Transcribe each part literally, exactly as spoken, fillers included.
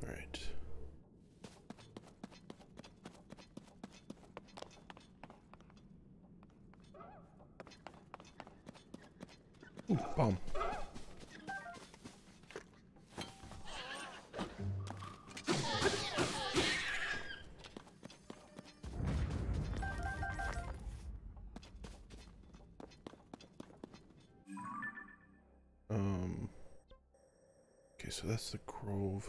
Alright. Ooh, bomb. Um. Okay, so that's the grove.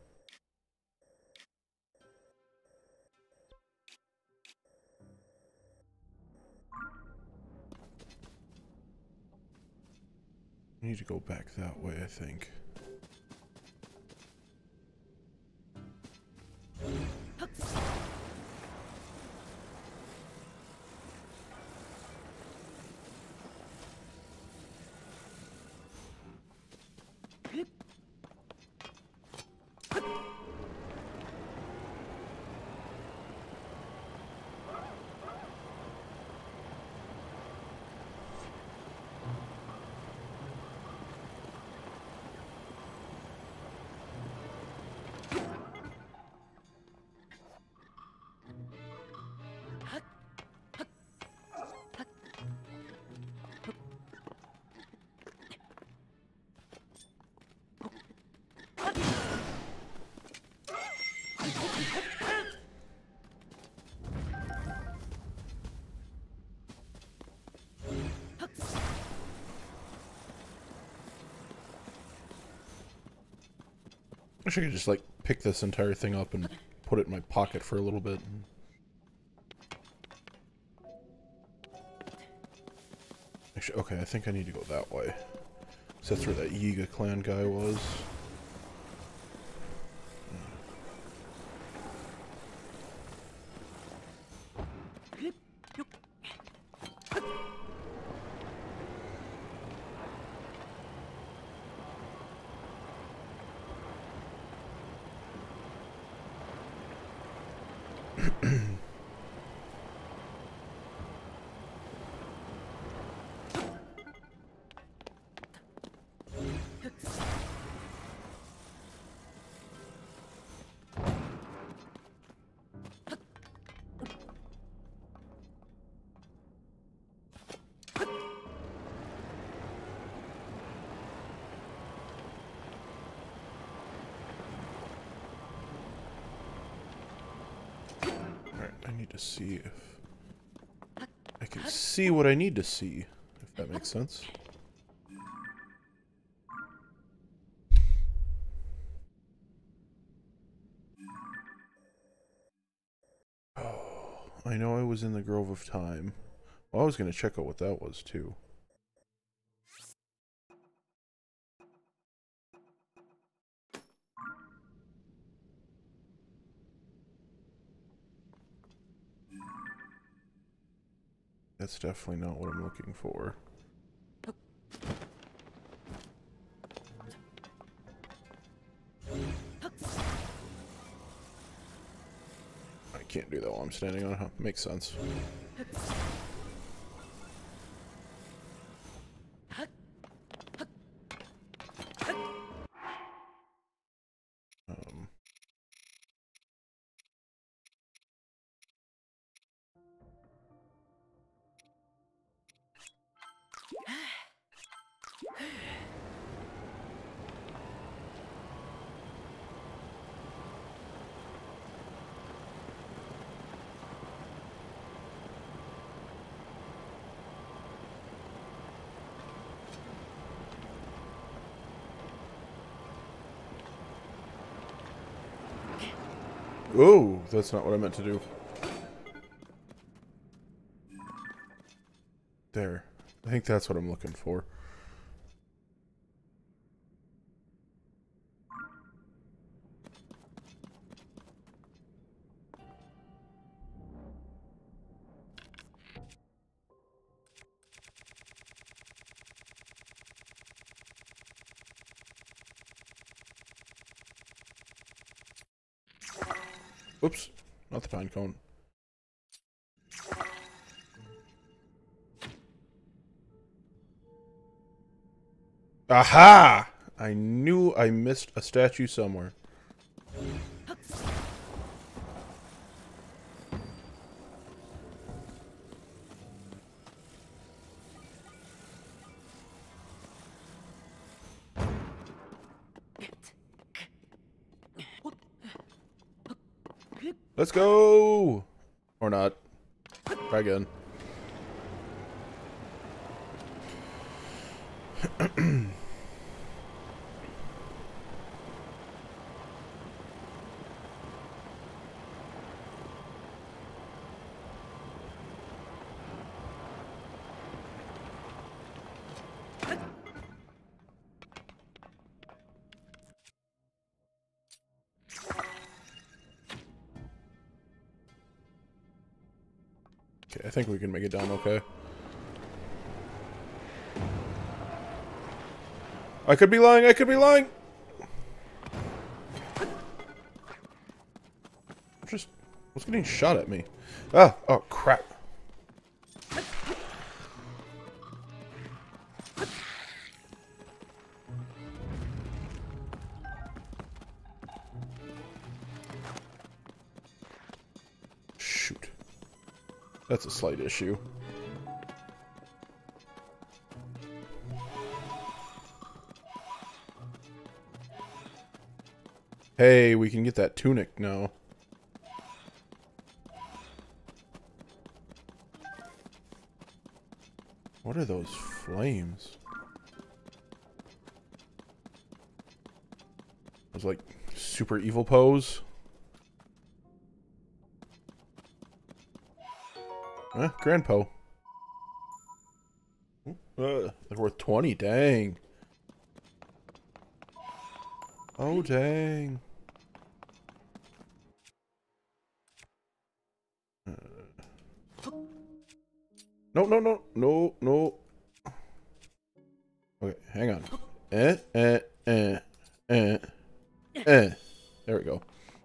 I need to go back that way, I think. I wish I could just, like, pick this entire thing up and put it in my pocket for a little bit. Actually, okay, I think I need to go that way. So that's where that Yiga clan guy was. I need to see if I can see what I need to see, if that makes sense. Oh, I know I was in the Grove of Time. Well, I was going to check out what that was, too. That's definitely not what I'm looking for. I can't do that while I'm standing on it, huh? Makes sense. Um... Oh, that's not what I meant to do. There. I think that's what I'm looking for. Oops, not the pine cone. Aha! I knew I missed a statue somewhere. Let's go! Or not. Try again. Okay, I think we can make it down okay. I could be lying, I could be lying! Just was getting shot at me. Ah, oh crap. Shoot. That's a slight issue. Hey, we can get that tunic now. What are those flames? It was like super evil pose. Eh, Grandpa. Uh, they're worth twenty, dang. Oh, dang. Uh. No, no, no, no, no. Okay, hang on. Eh, eh, eh, eh, eh. There we go.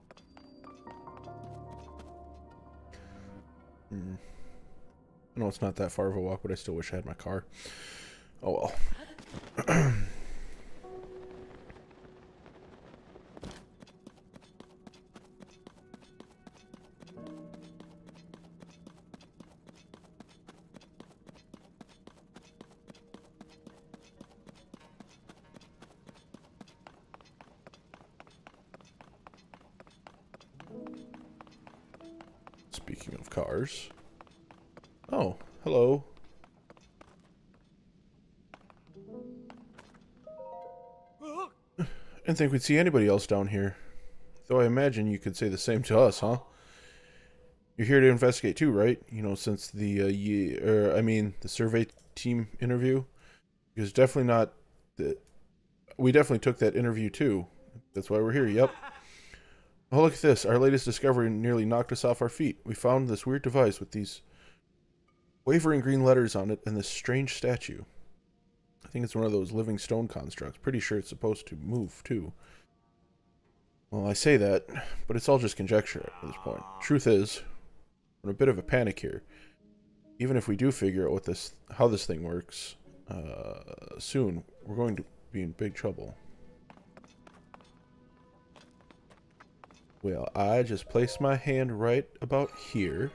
Hmm. I know it's not that far of a walk, but I still wish I had my car. Oh well. Speaking of cars. Oh, hello. I didn't think we'd see anybody else down here. Though I imagine you could say the same to us, huh? You're here to investigate too, right? You know, since the, uh, ye er, I mean, the survey team interview? Because definitely not the... We definitely took that interview too. That's why we're here, yep. Oh, look at this. Our latest discovery nearly knocked us off our feet. We found this weird device with these wavering green letters on it and this strange statue. I think it's one of those living stone constructs. Pretty sure it's supposed to move, too. Well, I say that, but it's all just conjecture at this point. Truth is, we're in a bit of a panic here. Even if we do figure out what this, how this thing works, uh, soon, we're going to be in big trouble. Well, I just placed my hand right about here.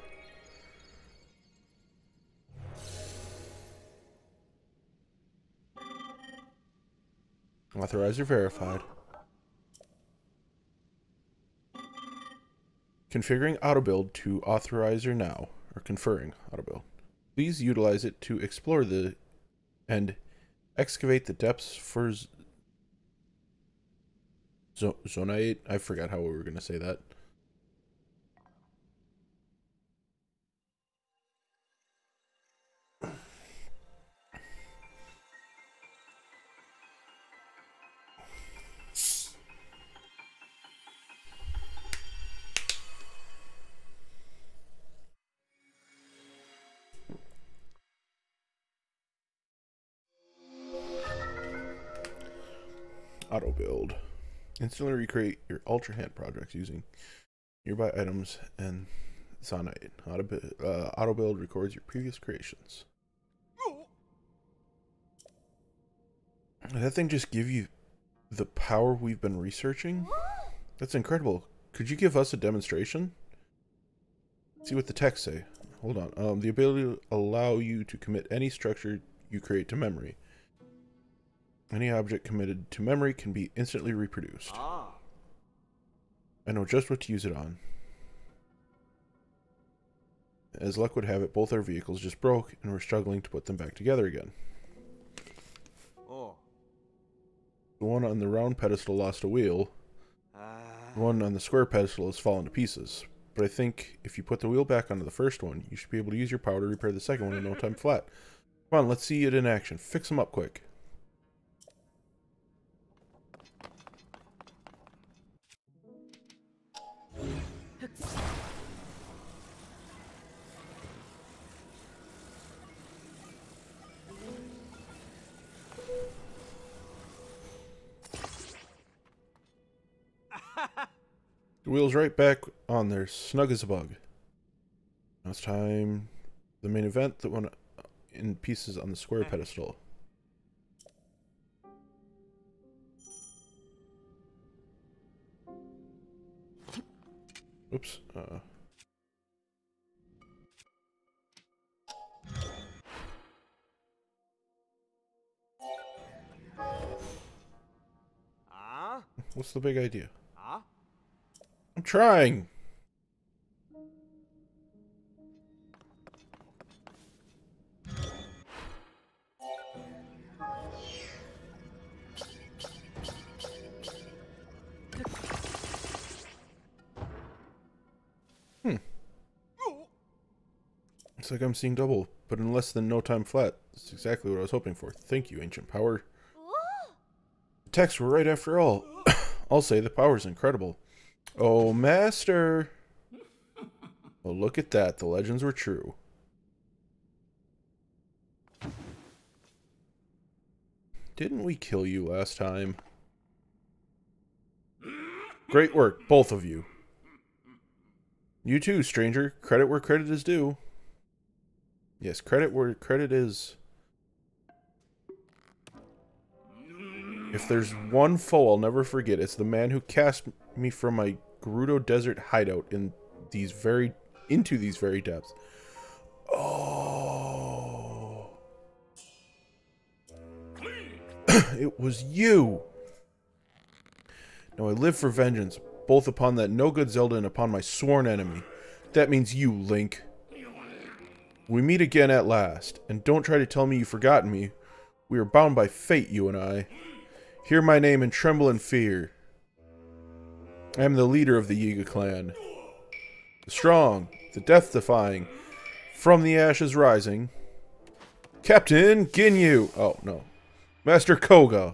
Authorizer verified. Configuring auto build to authorizer now, or conferring auto build. Please utilize it to explore the and excavate the depths for zo Zonaite. I forgot how we were going to say that. Auto build. Instantly recreate your Ultra Hand projects using nearby items and Zonaite. Auto, bu uh, auto build records your previous creations. Did that thing just give you the power we've been researching? That's incredible. Could you give us a demonstration? Let's see what the text say. Hold on. Um, the ability to allow you to commit any structure you create to memory. Any object committed to memory can be instantly reproduced. Ah. I know just what to use it on. As luck would have it, both our vehicles just broke, and we're struggling to put them back together again. Oh. The one on the round pedestal lost a wheel. Uh. The one on the square pedestal has fallen to pieces. But I think if you put the wheel back onto the first one, you should be able to use your power to repair the second one in no time flat. Come on, let's see it in action. Fix them up quick. The wheel's right back on there, snug as a bug. Now it's time the main event, the one in pieces on the square pedestal. Oops. Uh. Ah. What's the big idea? Ah. I'm trying. Hmm. Looks like I'm seeing double, but in less than no time flat. That's exactly what I was hoping for. Thank you, ancient power. The texts were right after all. I'll say the power's incredible. Oh, master. Well, look at that. The legends were true. Didn't we kill you last time? Great work, both of you. You too, stranger. Credit where credit is due. Yes, credit where credit is. If there's one foe I'll never forget, it's the man who cast me from my Gerudo Desert hideout in these very into these very depths. Oh. It was you. Now I live for vengeance, both upon that no-good Zelda and upon my sworn enemy. That means you, Link. We meet again at last, and don't try to tell me you've forgotten me. We are bound by fate, you and I. Hear my name and tremble in fear. I am the leader of the Yiga clan. The strong, the death-defying, from the ashes rising. Captain Ginyu! Oh, no. Master Koga.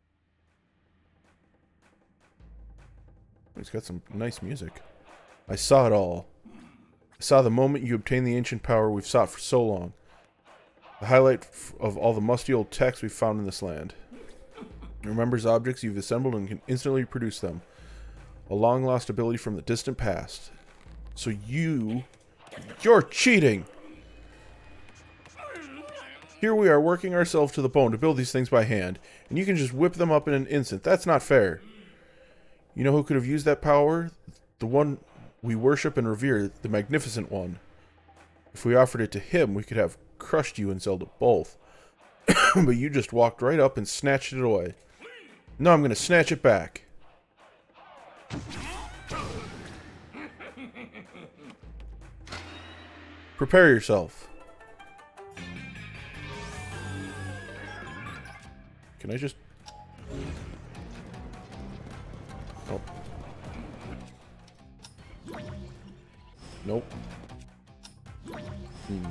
He's got some nice music. I saw it all. I saw the moment you obtained the ancient power we've sought for so long. The highlight of all the musty old texts we've found in this land. It remembers objects you've assembled and can instantly produce them. A long-lost ability from the distant past. So you... You're cheating! Here we are working ourselves to the bone to build these things by hand, and you can just whip them up in an instant. That's not fair. You know who could have used that power? The one we worship and revere, the Magnificent One. If we offered it to him, we could have crushed you and Zelda both. But you just walked right up and snatched it away. No, I'm going to snatch it back. Prepare yourself. Can I just... Oh. Nope. Hmm.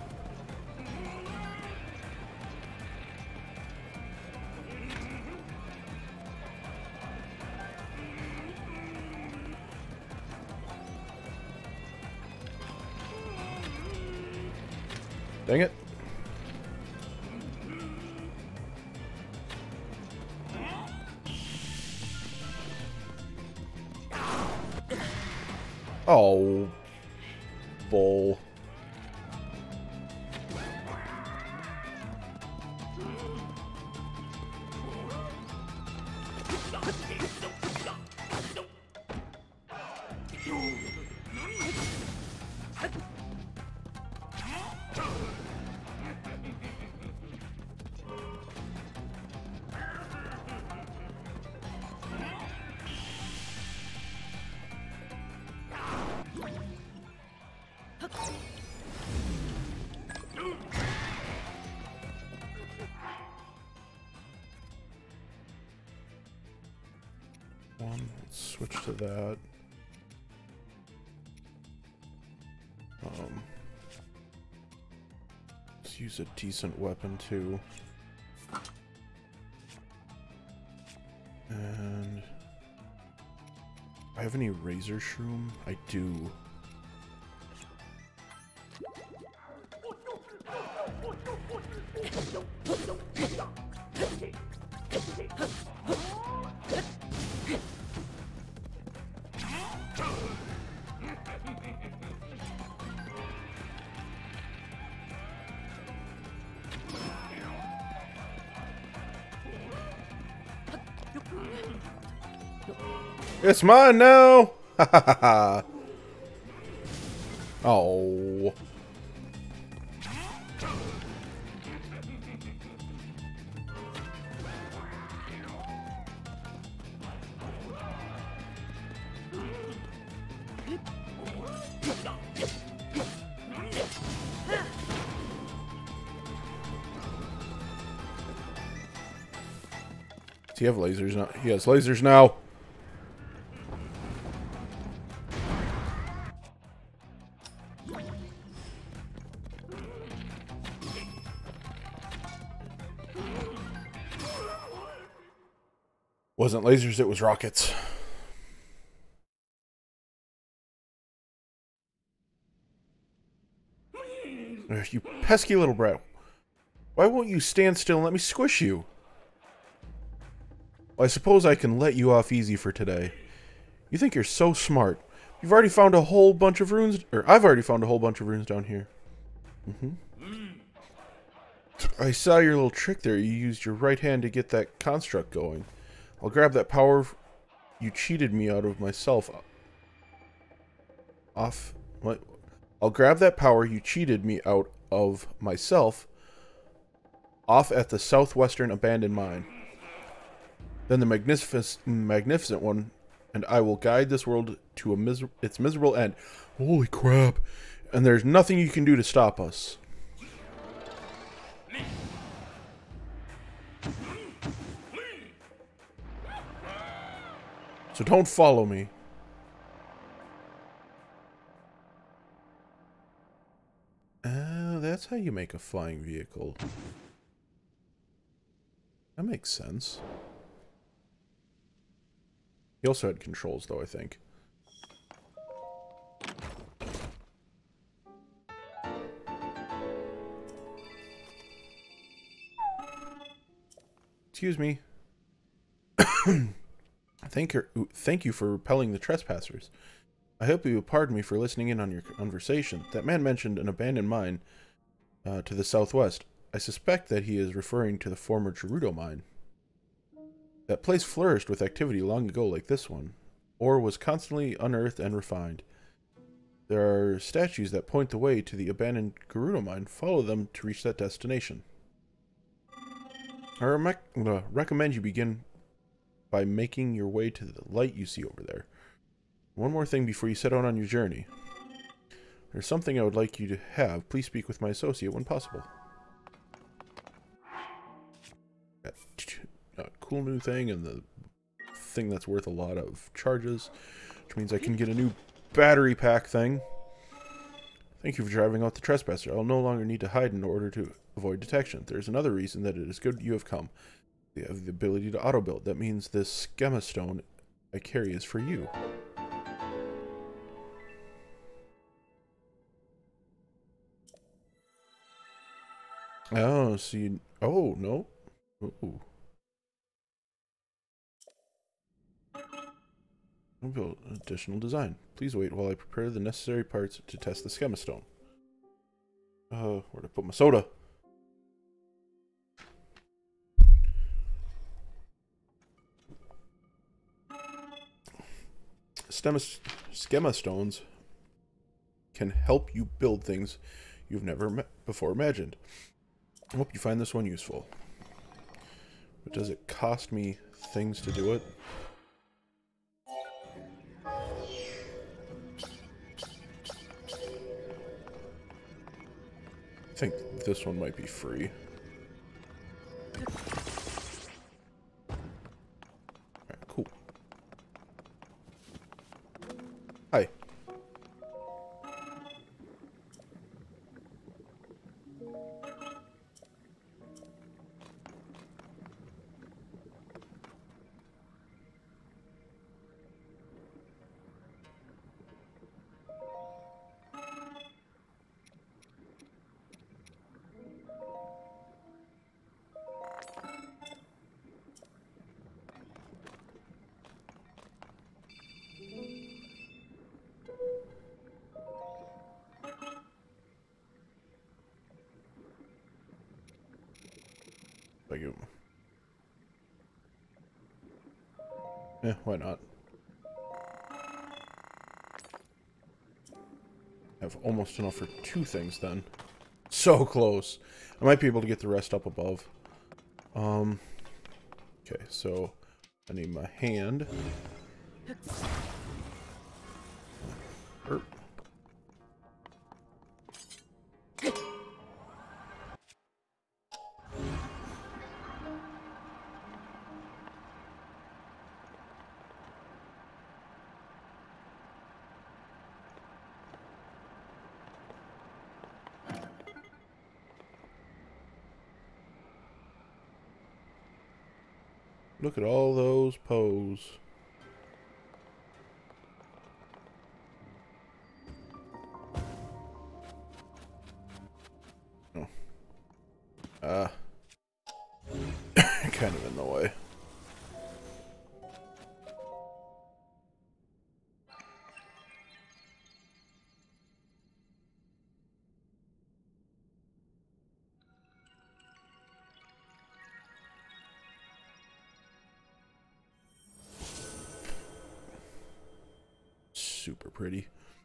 Dang it. Oh, bull. one. Let's switch to that. Um, let's use a decent weapon too. And I have any razor shroom? I do. It's mine now! Ha ha ha ha! Oh. Does he have lasers now? He has lasers now! Wasn't lasers, it was rockets. Ugh, you pesky little brat. Why won't you stand still and let me squish you? Well, I suppose I can let you off easy for today. You think you're so smart. You've already found a whole bunch of runes, or I've already found a whole bunch of runes down here. Mm-hmm. I saw your little trick there. You used your right hand to get that construct going. I'll grab that power you cheated me out of myself. Off. What? I'll grab that power you cheated me out of myself off at the southwestern abandoned mine. Then the magnificent, magnificent one, and I will guide this world to a miser its miserable end. Holy crap. And there's nothing you can do to stop us. So don't follow me. Uh, that's how you make a flying vehicle. That makes sense. He also had controls, though, I think. Excuse me. Thank you, thank you for repelling the trespassers. I hope you will pardon me for listening in on your conversation. That man mentioned an abandoned mine uh, to the southwest. I suspect that he is referring to the former Gerudo mine. That place flourished with activity long ago like this one. Ore was constantly unearthed and refined. There are statues that point the way to the abandoned Gerudo mine. Follow them to reach that destination. I rec uh, recommend you begin by making your way to the light you see over there. One more thing before you set out on your journey. There's something I would like you to have. Please speak with my associate when possible. Got a cool new thing and the thing that's worth a lot of charges, which means I can get a new battery pack thing. Thank you for driving out the trespasser. I'll no longer need to hide in order to avoid detection. There's another reason that it is good you have come. You have the ability to auto-build. That means this Schema Stone I carry is for you. Oh, so you... Oh, no. Ooh. I'll build additional design. Please wait while I prepare the necessary parts to test the Schema Stone. Uh, where'd I put my soda? Schema Stones can help you build things you've never before imagined. I hope you find this one useful. But does it cost me things to do it? I think this one might be free. Alright, cool. Hi. Like you. Yeah, why not? Have almost enough for two things then. So close. I might be able to get the rest up above. Um. Okay, so I need my hand. Erp. Look at all those Poes. Oh. Ah. Uh, kind of in the way. Super pretty.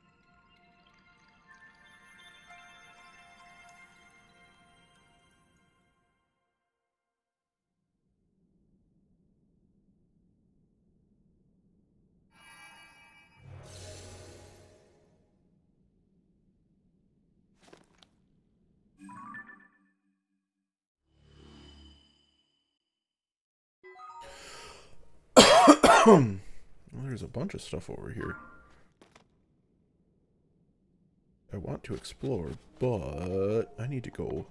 Well, there's a bunch of stuff over here I want to explore, but I need to go.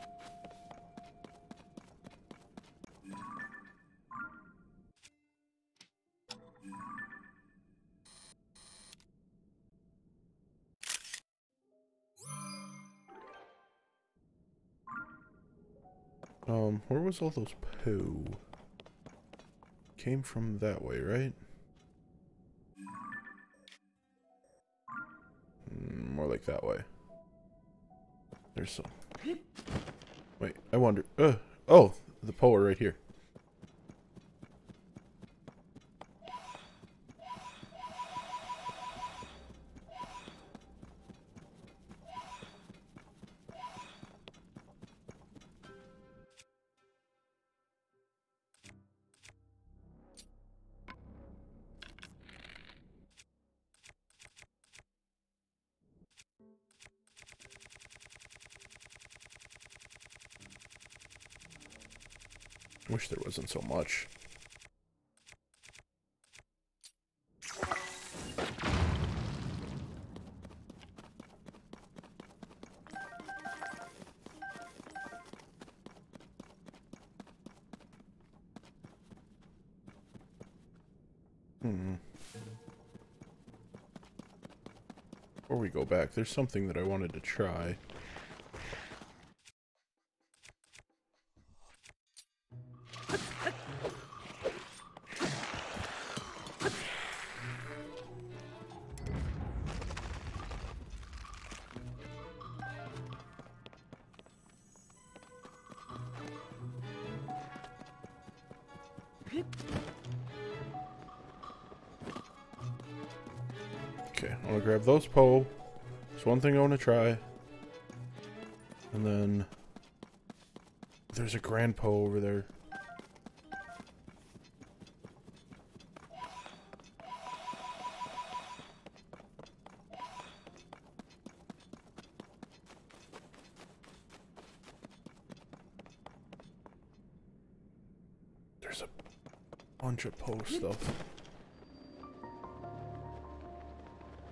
Um, where was all those poo? Came from that way, right? Mm, more like that way. There's some. Wait, I wonder. Uh, oh, the Poe right here. Wish there wasn't so much. Hmm. Before we go back, there's something that I wanted to try. Okay, I want to grab those Poe. There's one thing I want to try. And then there's a Grand Poe over there. There's a bunch of Poe stuff.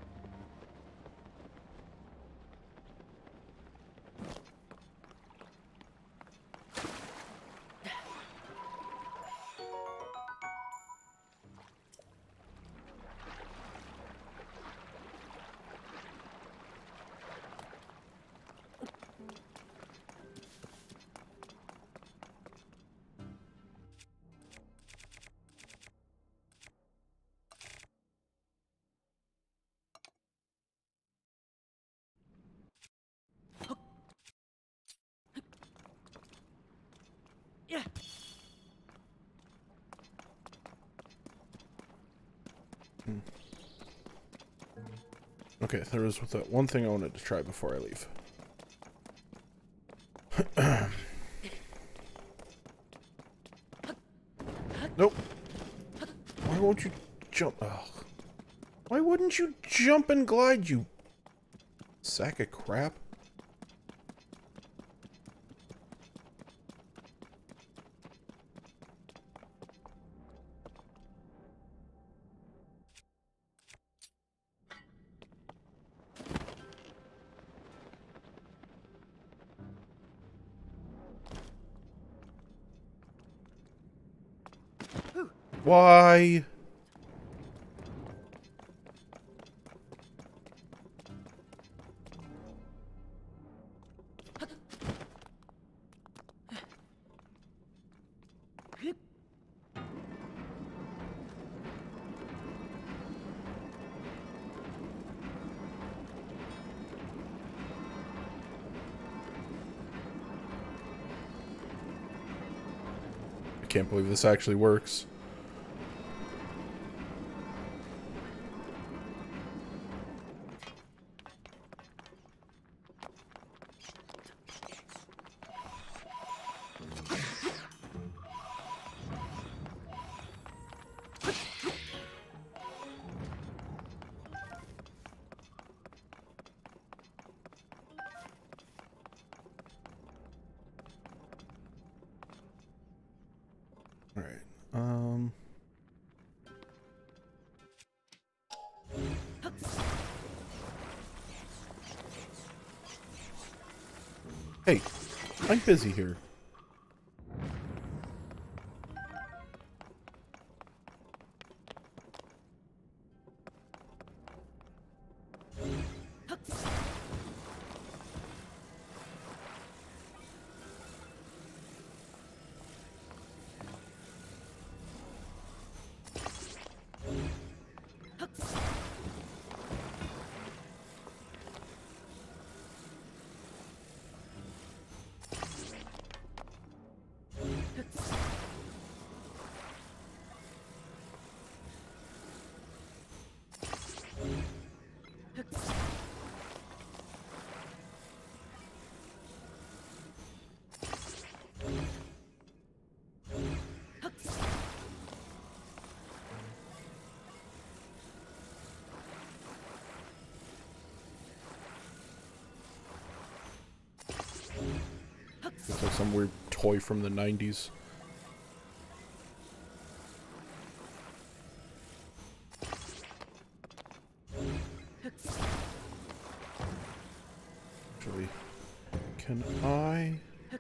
Hmm. Okay, there was that one thing I wanted to try before I leave. Nope. Why won't you jump? Ugh. Why wouldn't you jump and glide, you sack of crap? Why? I can't believe this actually works. Alright, um... Hey, I'm busy here. Looks like some weird toy from the nineties. Actually, can I...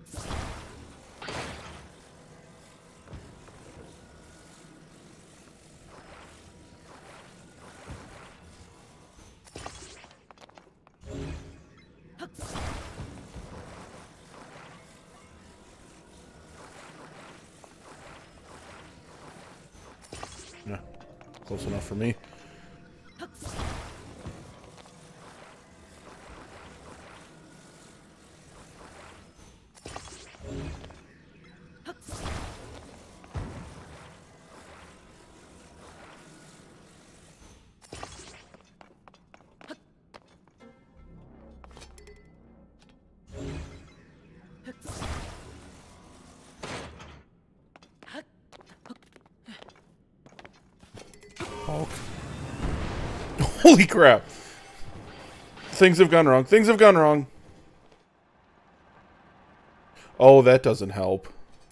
No, close enough for me. Hulk. Holy crap. Things have gone wrong. Things have gone wrong. Oh, that doesn't help.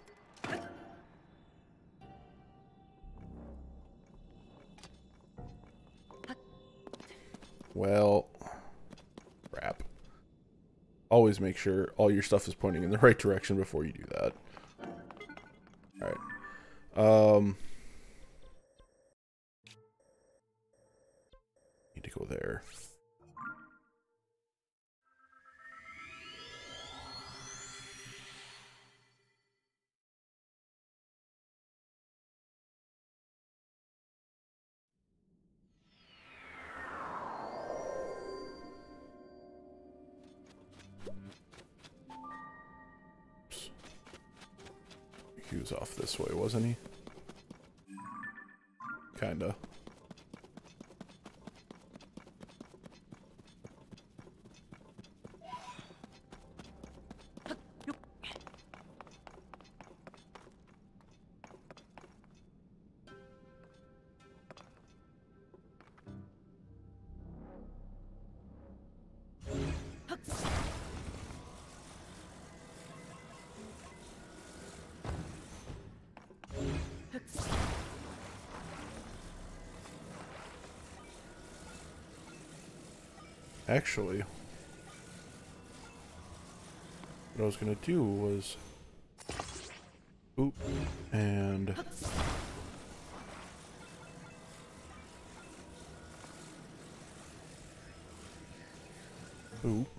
Well, crap. Always make sure all your stuff is pointing in the right direction before you do that. Alright. Um... Need to go there. He was off this way, wasn't he? Kinda. Actually, what I was gonna do was, oop, and oop.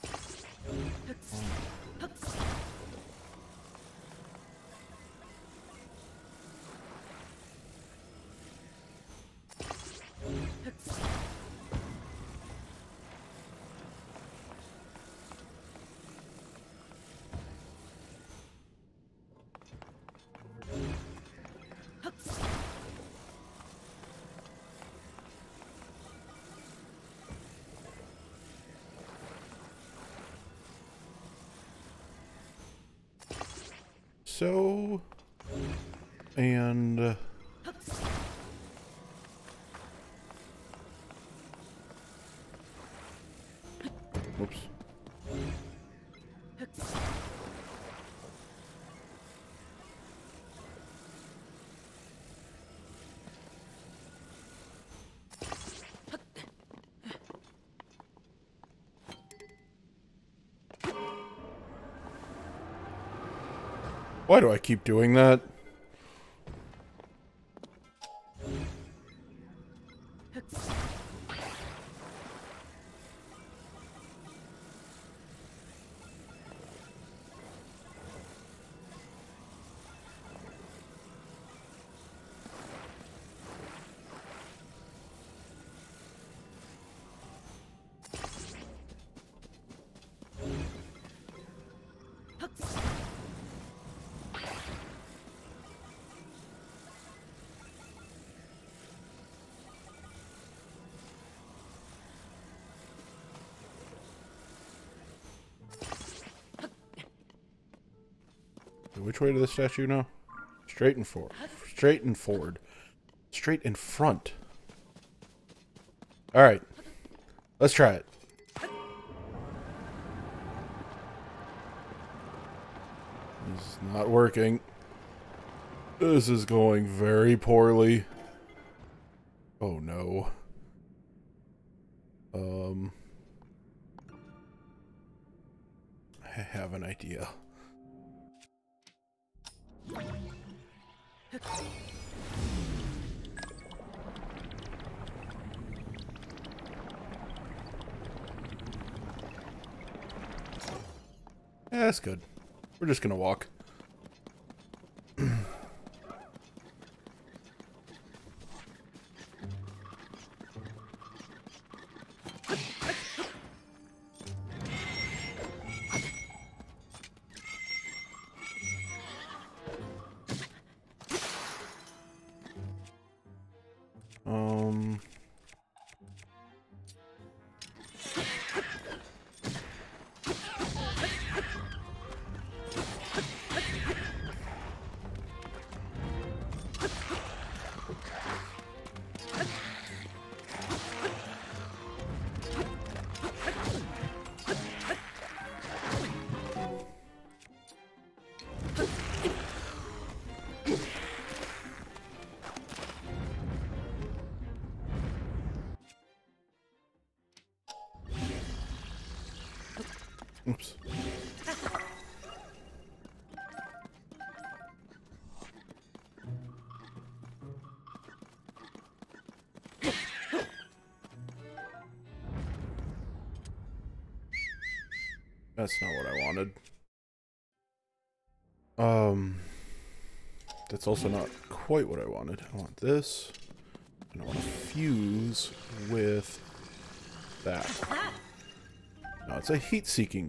So, and uh, whoops. Why do I keep doing that? Which way to the statue now? Straight and forward. Straight and forward. Straight in front. Alright. Let's try it. This is not working. This is going very poorly. Oh no. Um. I have an idea. Yeah, that's good. We're just gonna walk. Um... Oops. That's not what I wanted. Um, that's also not quite what I wanted. I want this, and I want to fuse with that. No, it's a heat-seeking.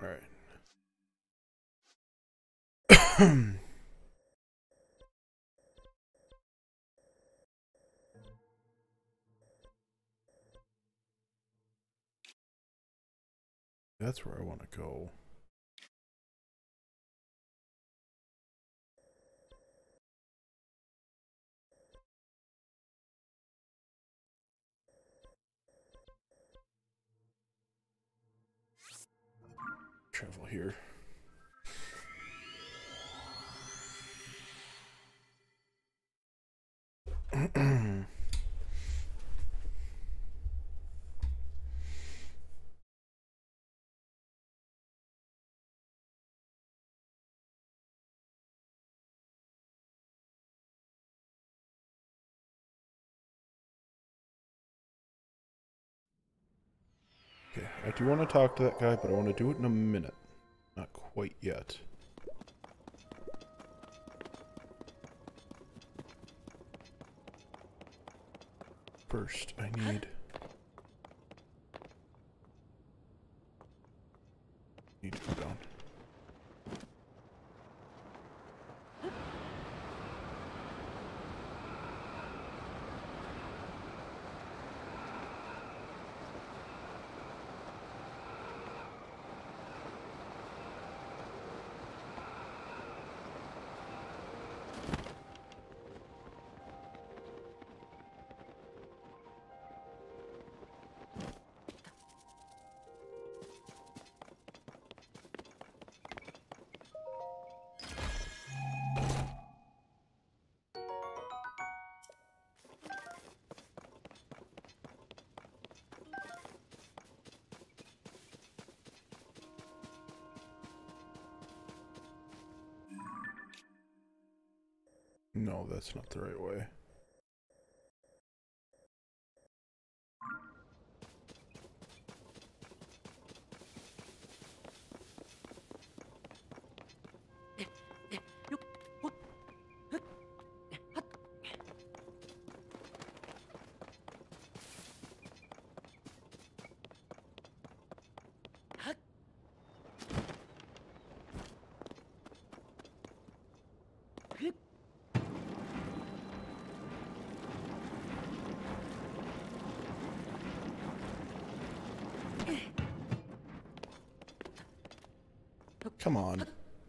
Alright. That's where I want to go. Travel here. Okay, I do want to talk to that guy, but I want to do it in a minute. Not quite yet. First, I need... Need to go down. No, that's not the right way. Come on.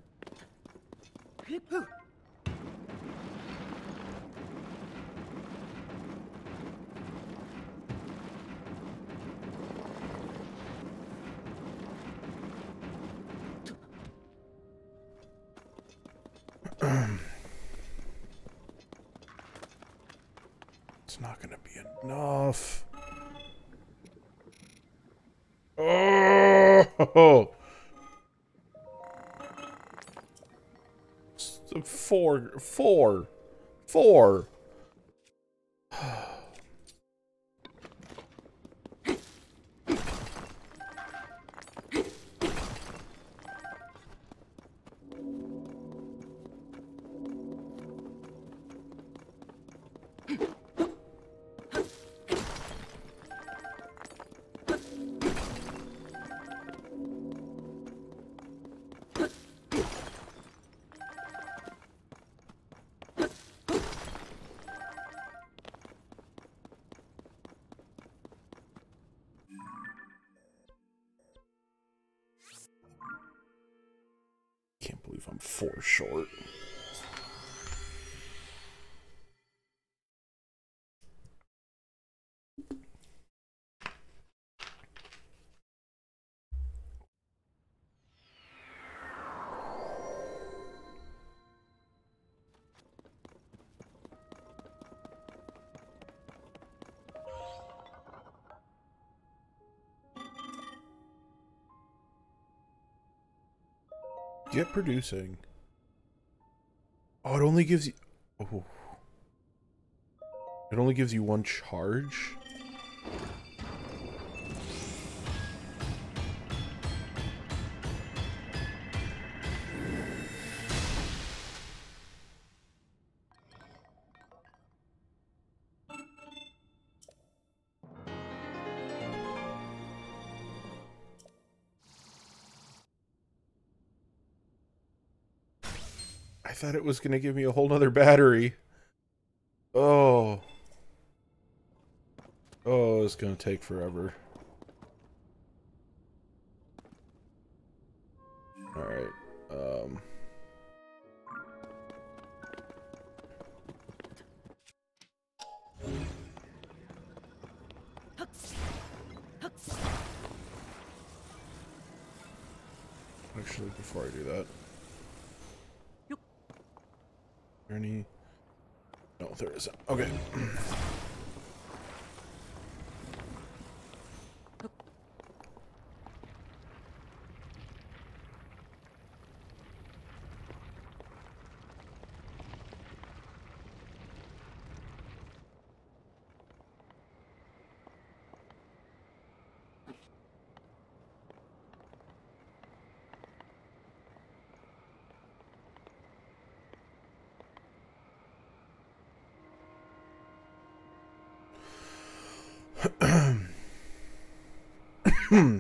It's not gonna be enough. Oh! Four, four, four. Can't believe I'm four short. Get producing. Oh, it only gives you... Oh. It only gives you one charge? thought it was going to give me a whole nother battery. Oh. Oh, it's going to take forever. Alright. Um... Actually, before I do that, is there any? No, there isn't. Okay. Hmm.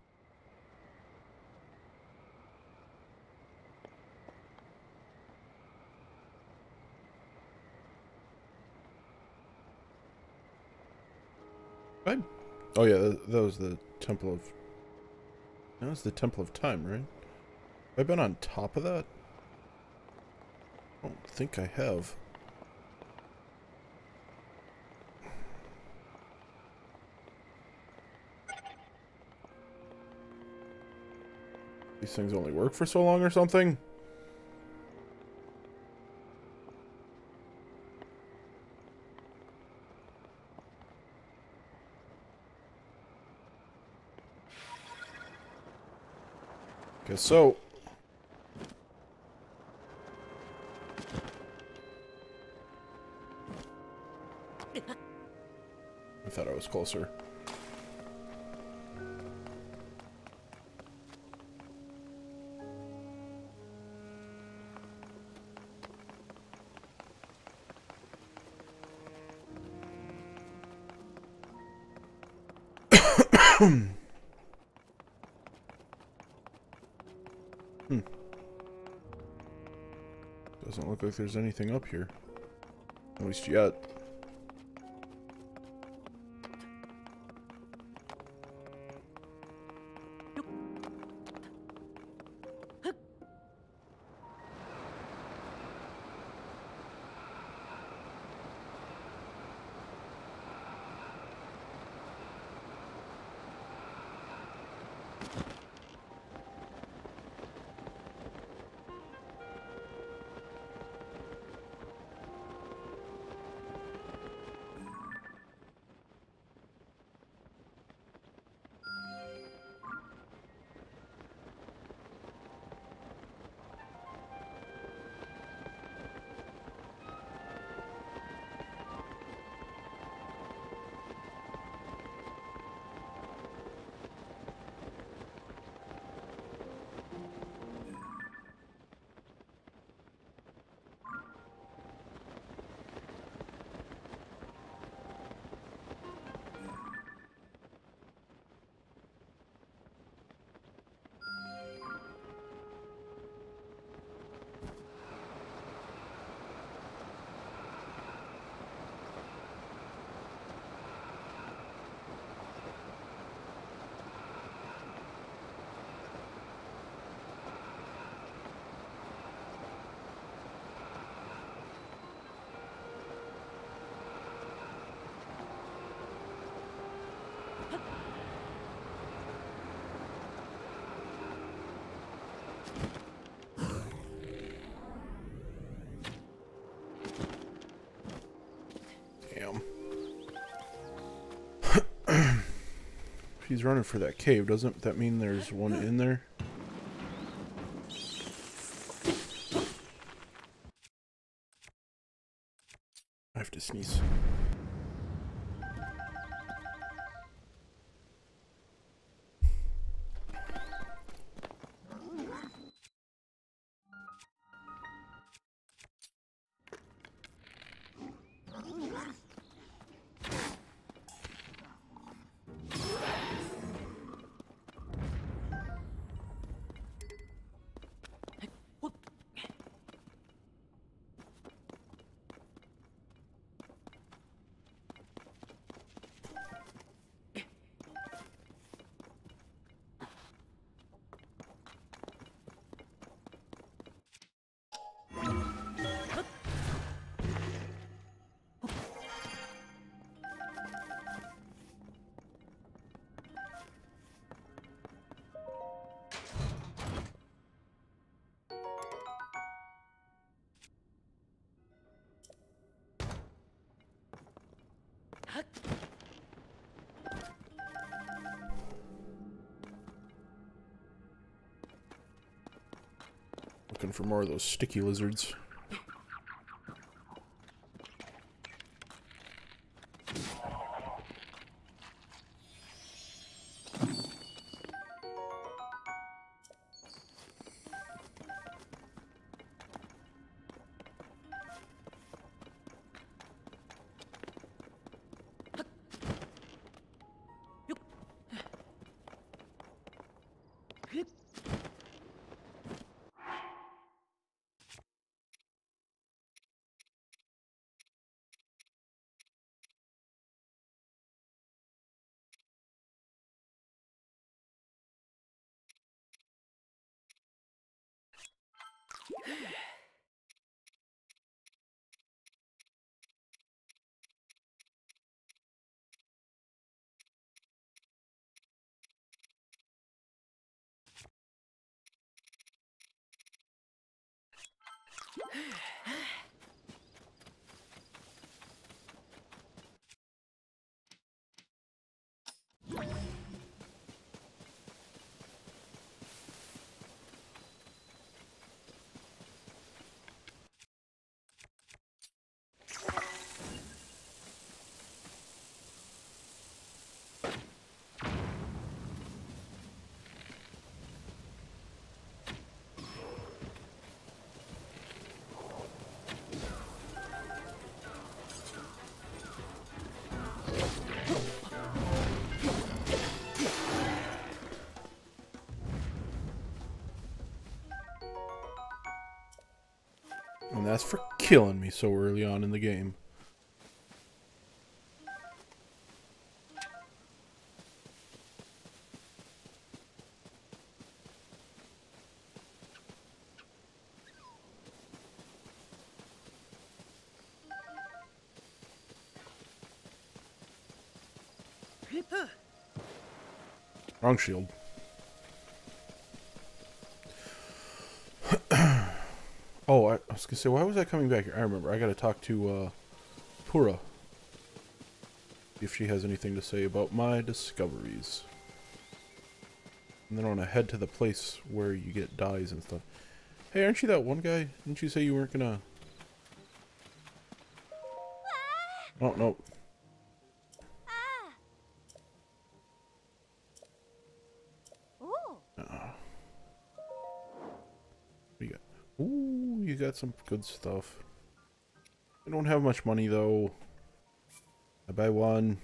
I, oh yeah, that, that was the Temple of... That was the Temple of Time, right? Have I been on top of that? I don't think I have. These things only work for so long or something? Guess so. I thought I was closer. Hmm. Doesn't look like there's anything up here. At least yet. If he's running for that cave, doesn't that mean there's one in there? I have to sneeze. looking for more of those sticky lizards. And that's for killing me so early on in the game. Wrong shield. Oh, I, I was gonna say, why was I coming back here? I remember, I gotta talk to, uh, Pura. If she has anything to say about my discoveries. And then I wanna head to the place where you get dyes and stuff. Hey, aren't you that one guy? Didn't you say you weren't gonna... Oh, no. Ooh, you got some good stuff. I don't have much money though. I buy one.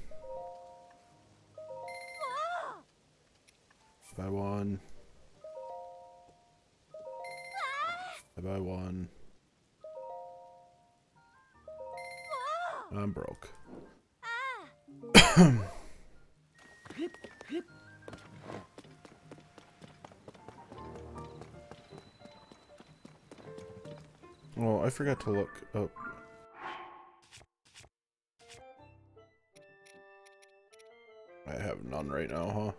I buy one. I buy one. I'm broke. Oh, I forgot to look up. I have none right now, huh?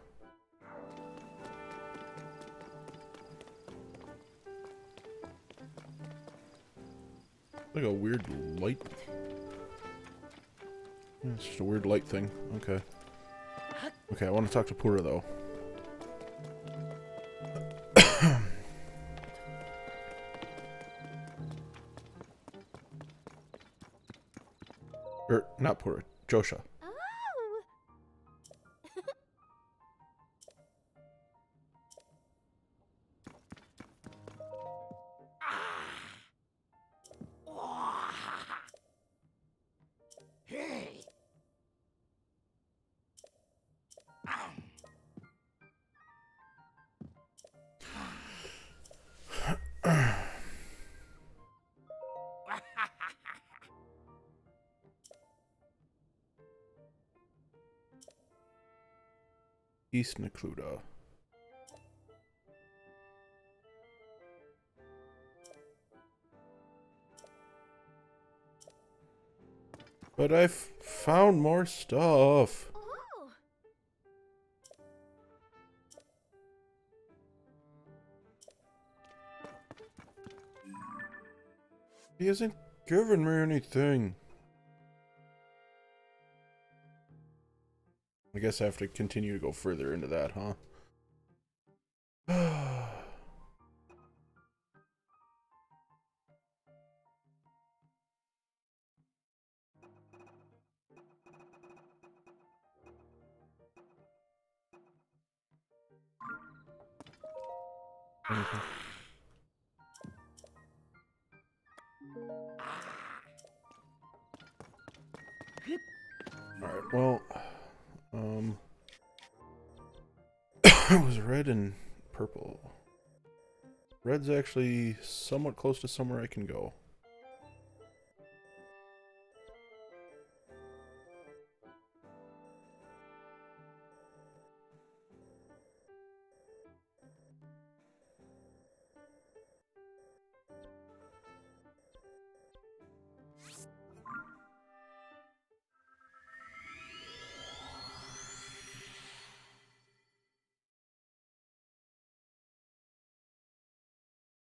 Like a weird light. It's just a weird light thing. Okay. Okay, I want to talk to Pura though. Er, not Pura, Josha. East Necluda. But I've found more stuff. Oh. He hasn't given me anything. I guess I have to continue to go further into that, huh? anything. Alright, well, um, it was red and purple. Red's actually somewhat close to somewhere I can go.